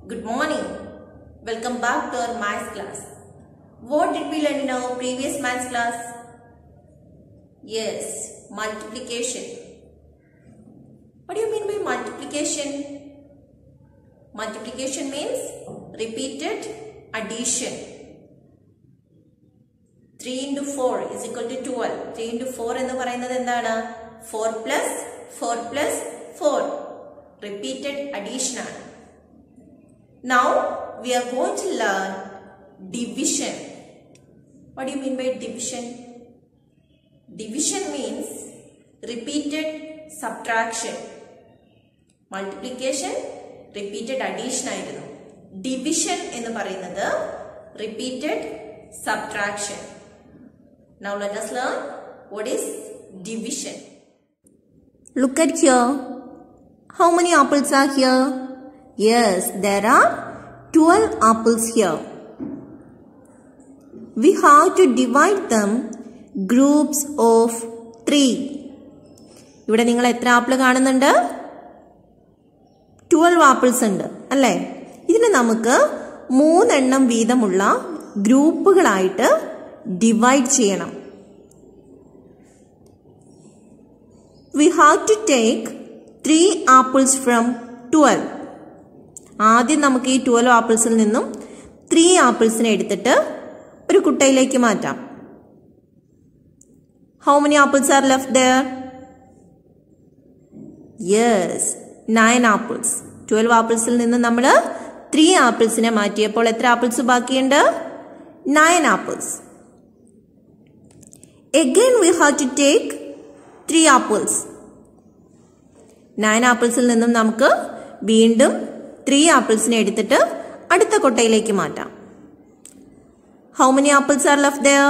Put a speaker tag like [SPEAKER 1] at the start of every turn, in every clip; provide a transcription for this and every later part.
[SPEAKER 1] Good morning. Welcome back to our maths class. What did we learn in our previous maths class? Yes, multiplication. What do you mean by multiplication? Multiplication means repeated addition. 3 into 4 is equal to 12. 3 into 4 എന്ന് പറയുന്നത് എന്താണ്? 4 plus 4 plus 4. Repeated addition ആണ്. Now we are going to learn division. What do you mean by division? Division means repeated subtraction. Multiplication repeated addition ആയിരുന്നു. Division എന്ന് പറയുന്നത് repeated subtraction. Now let us learn what is division.
[SPEAKER 2] Look at here. How many apples are here? Yes, there are 12 apples here. We have to divide them groups of 3. ഇവിടെ നിങ്ങൾ എത്ര apple കാണുന്നുണ്ട്? 12 apples ഉണ്ട് അല്ലേ? ഇതിനെ നമുക്ക് 3 എണ്ണം വീതമുള്ള ഗ്രൂപ്പുകളായിട്ട് ഡിവൈഡ് ചെയ്യണം. We have to take 3 apples from 12. ആദ്യം നമുക്ക് ഈ 12 ആപ്പിൾസിൽ നിന്നും 3 ആപ്പിൾസിനെ എടുത്തിട്ട് ഒരു കുട്ടയിലേക്ക് മാറ്റാം. How many apples are left there? Yes, 9 apples. 12 ആപ്പിൾസിൽ നിന്ന് നമ്മൾ 3 ആപ്പിൾസിനെ മാറ്റിയപ്പോൾ എത്ര ആപ്പിൾസ് ബാക്കിയുണ്ട്? 9 apples. Again we have to take 3 apples. 9 ആപ്പിൾസിൽ നിന്നും നമുക്ക് വീണ്ടും 3 ആപ്പിൾസിനെ എടുത്തിട്ട് അടുത്ത കൊട്ടയിലേക്ക് മാറ്റാം. How many apples are left there?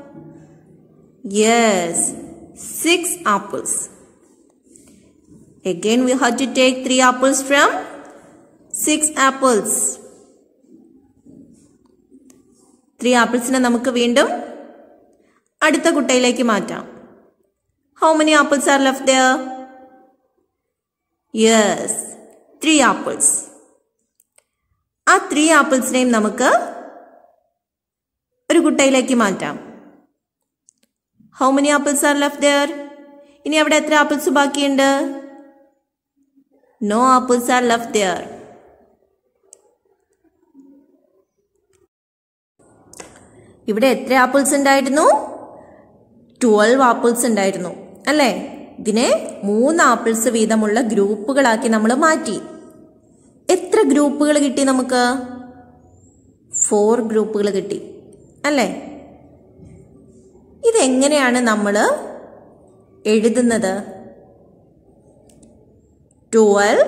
[SPEAKER 2] Yes, 6 apples. Again we have to take 3 apples from 6 apples. 3 ആപ്പിൾസിനെ നമുക്ക് വീണ്ടും അടുത്ത കുട്ടയിലേക്ക് മാറ്റാം. How many apples are left there? Yes, 3 apples. ആ 3 ആപ്പിൾസിനെയും നമുക്ക് ഒരു കുട്ടയിലേക്ക് മാറ്റാം. How many apples are left there? ഇനി അവിടെ എത്ര ആപ്പിൾസ് ബാക്കിയുണ്ട്? No apples are left there. ഇവിടെ എത്ര ആപ്പിൾസ് ഉണ്ടായിരുന്നു? 12 ആപ്പിൾസ് ഉണ്ടായിരുന്നു അല്ലേ? ഇതിനെ 3 ആപ്പിൾസ് വീതമുള്ള ഗ്രൂപ്പുകളാക്കി നമ്മൾ മാറ്റി. എത്ര ഗ്രൂപ്പുകൾ കിട്ടി നമുക്ക്? 4 ഗ്രൂപ്പുകൾ കിട്ടി അല്ലേ? ഇതെങ്ങനെയാണ് നമ്മൾ എഴുതുന്നത്? 12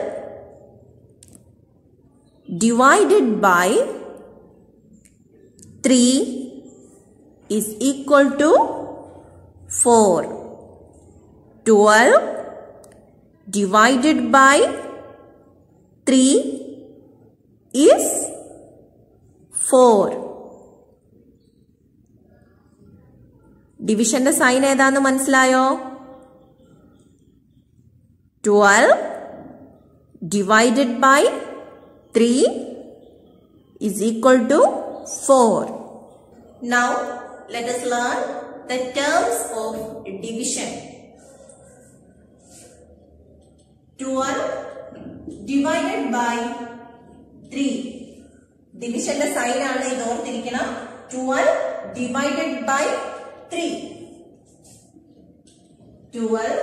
[SPEAKER 2] divided by 3 is equal to 4. 12 divided by 3 is 4. ഡിവിഷന്റെ സൈൻ ഏതാന്ന് മനസ്സിലായോ? 12 divided by 3 is equal to 4.
[SPEAKER 1] Now let us learn the terms of division. 12 divided by 3. ഡിവിഷന്റെ സൈൻ ആണ്, ഇത് ഓർത്തിരിക്കണം. 12 divided by 3. 12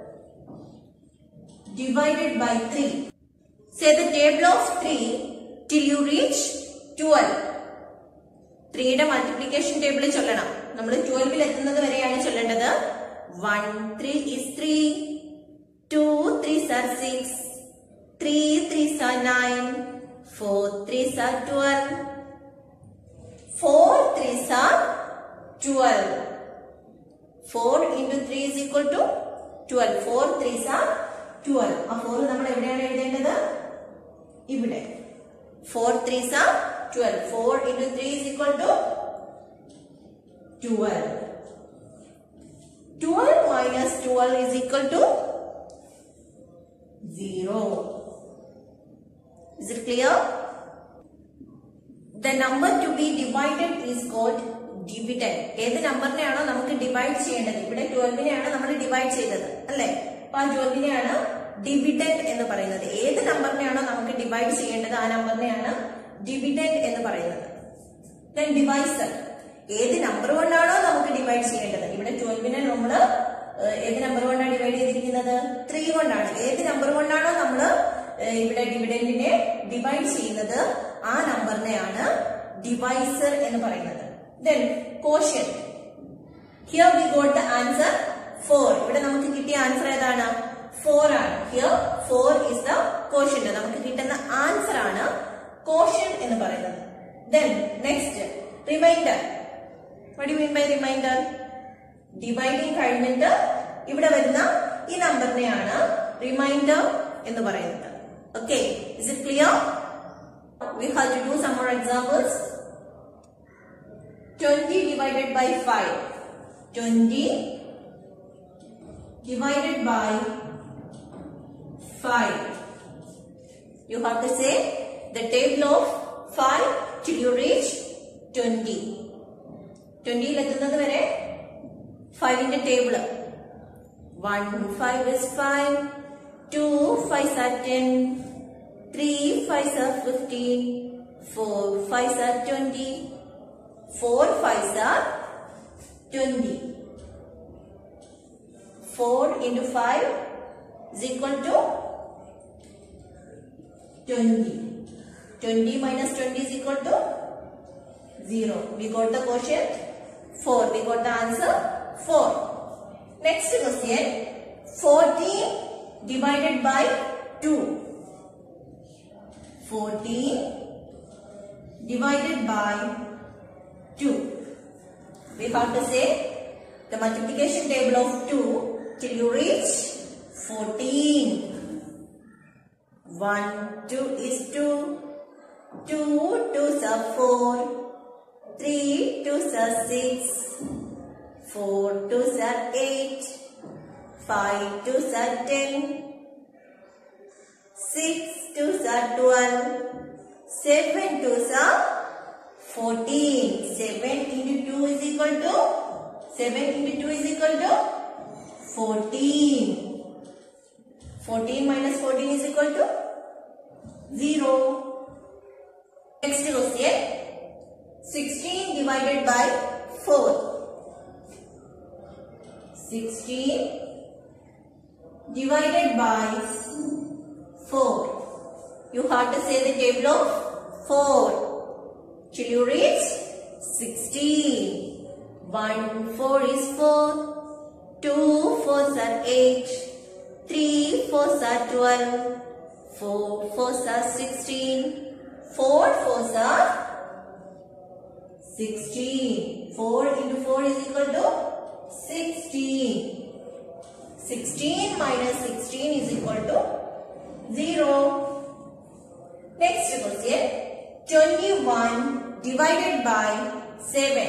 [SPEAKER 1] divided by 3. Say the table of 3 till you reach 12. 3യുടെ multiplication table ചൊല്ലണം. നമ്മൾ 12ൽ എത്തുന്നത് വരെയാണ് ചൊല്ലേണ്ടത്. 1 3 is 3. 2 3s are 6. 3 3s are 9. 4 3s are 12. 4 3s are 12. 4 into 3 is equal to 12. 4 3s are 12. ആ 4 നമ്മൾ എവിടെയാണ് എഴുതേണ്ടത്? ഇവിടെ. 4 3s are 12. 4 into 3 is equal to 12. 12 minus 12 is equal to 0. Is it clear? The number to be divided is called dividend. ഏത് നമ്പറിനെയാണോ നമുക്ക് divide ചെയ്യേണ്ടത്, ഇവിടെ 12നെയാണ് നമ്മൾ ഡിവൈഡ് ചെയ്തത് അല്ലെ, അപ്പൊ ആ 12നെയാണ് ഡിവിഡൻഡ് എന്ന് പറയുന്നത്. ഏത് നമ്പറിനെയാണോ നമുക്ക് ഡിവൈഡ് ചെയ്യേണ്ടത് ആ നമ്പറിനെയാണ് ഡിവിഡൻഡ് എന്ന് പറയുന്നത്. Then divisor, ഏത് നമ്പർ കൊണ്ടാണോ നമുക്ക് ഡിവൈഡ് ചെയ്യേണ്ടത്, ഇവിടെ 12നെ നമ്മൾ ഏത് നമ്പർ കൊണ്ടാണ് ഡിവൈഡ് ചെയ്തിരിക്കുന്നത്, 3 കൊണ്ടാണ്. ഏത് നമ്പർ കൊണ്ടാണോ നമ്മൾ ഇവിടെ ഡിവിഡൻഡിനെ ഡിവൈഡ് ചെയ്യുന്നത് ആ നമ്പറിനെയാണ് ഡിവൈസർ എന്ന് പറയുന്നത്. Then quotient, here we got the answer 4. ഇവിടെ നമുക്ക് കിട്ടിയ ആൻസർ ഏതാണ്, 4 ആണ്. Here 4 is the quotient. നമുക്ക് കിട്ടുന്ന ആൻസർ ആണ് quotient എന്ന് പറയുന്നത്. Then next, remainder. What do you mean by remainder? Dividing കഴിഞ്ഞിട്ട് ഇവിടെ വരുന്ന ഈ നമ്പറിനെയാണ് റിമൈൻഡർ എന്ന് പറയുന്നത്. Okay, is it clear? We have to do some more examples. 20 divided by 5. 20 divided by 5. You have to say the table of 5 till you reach 20. 20 എത്തുന്നത് വരെ 5ന്റെ table. 1 5 is 5, 2 5s are 10, 3 5s are 15, 4 5s are 20, 4 5s are 20. 4 into 5 is equal to 20. 20 minus 20 is equal to 0. We got the quotient 4. We got the answer 4. Next question, 14 divided by 2. 14 divided by 2. We have to say the multiplication table of 2 till you reach 14. 1 2 is 2, 2 2s are 4, 3 2s are 6, 4 2s are 8, 5 2s are 10, 6 2s are 12, 7 2s are 14. 7 into 2 is equal to 14. 14 minus 14 is equal to 0. Next question, 16 divided by 4. 16 divided by 4. You have to say the table of 4 till you reach 16. 1 4 is 4, 2 4s are 8, 3 4s are 12, 4 4s are 16, 4 4s are 16. 4 into 4 is equal to 16. 16 minus 16 is equal to 0. Next question, 21 divided by 7.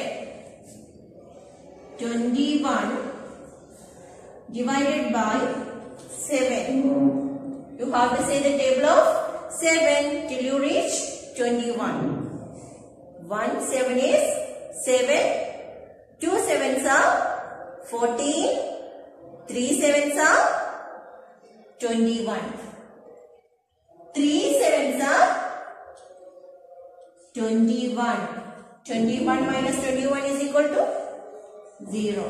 [SPEAKER 1] 21 divided by 7. You have to say the table of 7 till you reach 21. 1 7 is 7, 2 7s are 14, 3 7s are 21. 3 7s are 21. 21 minus 21 is equal to 0.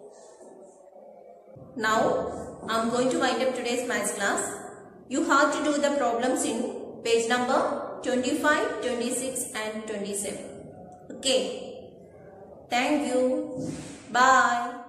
[SPEAKER 1] Now, I am going to wind up today's maths class. You have to do the problems in page number 25, 26 and 27. Okay. Thank you. Bye.